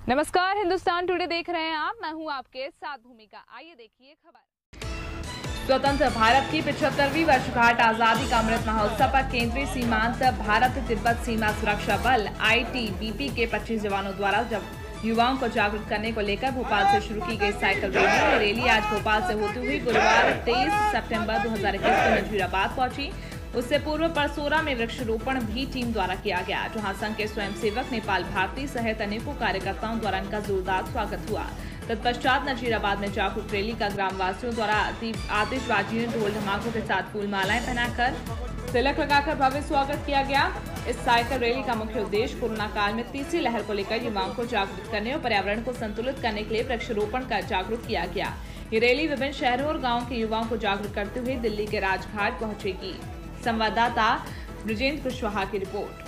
नमस्कार, हिंदुस्तान टुडे देख रहे हैं आप। मैं हूं आपके साथ भूमिका। आइए देखिए खबर। स्वतंत्र भारत की 75वीं वर्षगांठ आजादी का अमृत महोत्सव पर केंद्रीय सीमांत भारत तिब्बत सीमा सुरक्षा बल ITBP के 25 जवानों द्वारा युवाओं को जागरूक करने को लेकर भोपाल से शुरू की गई साइकिल रैली आज भोपाल से होती हुई गुरुवार 23 सितंबर 2021 को नजीराबाद पहुंची। उससे पूर्व परसोरा में वृक्षारोपण भी टीम द्वारा किया गया, जहां संघ के स्वयंसेवक नेपाल भारती सहित अनेकों कार्यकर्ताओं द्वारा इनका जोरदार स्वागत हुआ। तत्पश्चात नजीराबाद में जागरूक रैली का ग्रामवासियों द्वारा आतिशबाजी, ढोल धमाकों के साथ फूल मालाएं पहनाकर तिलक लगाकर भव्य स्वागत किया गया। इस साइकिल रैली का मुख्य उद्देश्य कोरोना काल में तीसरी लहर को लेकर युवाओं को जागरूक करने और पर्यावरण को संतुलित करने के लिए वृक्षारोपण कर जागरूक किया गया। ये रैली विभिन्न शहरों और गाँव के युवाओं को जागरूक करते हुए दिल्ली के राजघाट पहुंचेगी। संवाददाता ब्रजेंद्र कुशवाहा की रिपोर्ट।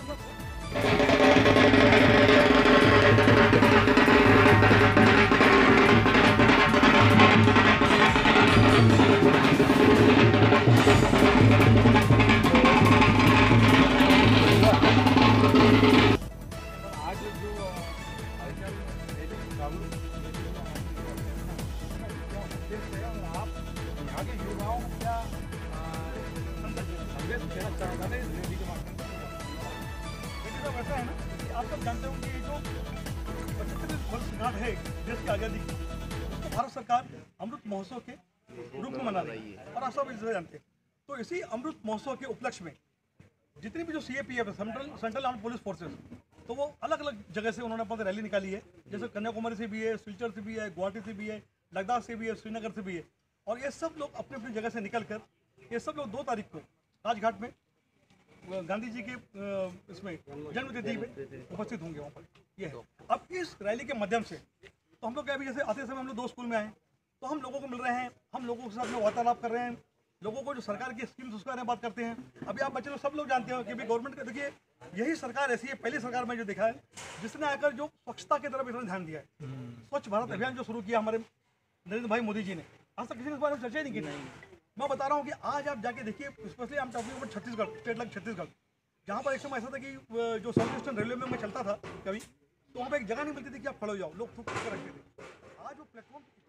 आज जो आप यहाँ के युवाओं को क्या संदेश देना चाहता है इस रैली के माध्यम से? लेकिन सब ऐसा है ना कि आप सब जानते हो कि जो 75वीं वर्षगांठ है देश की आज़ादी की, उसको भारत सरकार अमृत महोत्सव के रूप में मना रही है और आप सब इसे जानते हैं। तो इसी अमृत महोत्सव के उपलक्ष्य में जितनी भी जो CAPF है, सेंट्रल आर्म्ड पुलिस फोर्सेस, तो वो अलग अलग जगह से उन्होंने अपनी रैली निकाली है। जैसे कन्याकुमारी से भी है, सिलचर से भी है, गुवाहाटी से भी है, लद्दाख से भी है, श्रीनगर से भी है। और ये सब लोग अपनी अपनी जगह से निकल कर ये सब लोग 2 तारीख को राजघाट में गांधी जी के इसमें जन्मतिथि पे उपस्थित होंगे वहाँ पर। ये है अब इस रैली के माध्यम से तो हम लोग क्या, अभी जैसे आते समय हम लोग 2 स्कूल में आए तो हम लोगों को मिल रहे हैं, हम लोगों के साथ में वार्तालाप कर रहे हैं, लोगों को जो सरकार की स्कीम्स उसके बारे में बात करते हैं। अभी आप बच्चे लोग सब लोग जानते हो कि गवर्नमेंट का देखिए यही सरकार ऐसी है, पहली सरकार में जो देखा है जिसने आकर जो स्वच्छता की तरफ इतना ध्यान दिया है। स्वच्छ भारत अभियान जो शुरू किया हमारे नरेंद्र भाई मोदी जी ने, आज तक किसी ने इस बारे में चर्चा ही नहीं की। मैं बता रहा हूँ कि आज आप जाके देखिए, स्पेशली हम talking about Chhattisgarh, state like Chhattisgarh, जहाँ पर एक समय ऐसा था कि जो साउथ ईस्टर्न रेलवे में मैं चलता था कभी, तो वहाँ पर एक जगह नहीं मिलती थी कि आप खड़े हो जाओ, लोग थूक कर रखते थे। आज वो प्लेटफॉर्म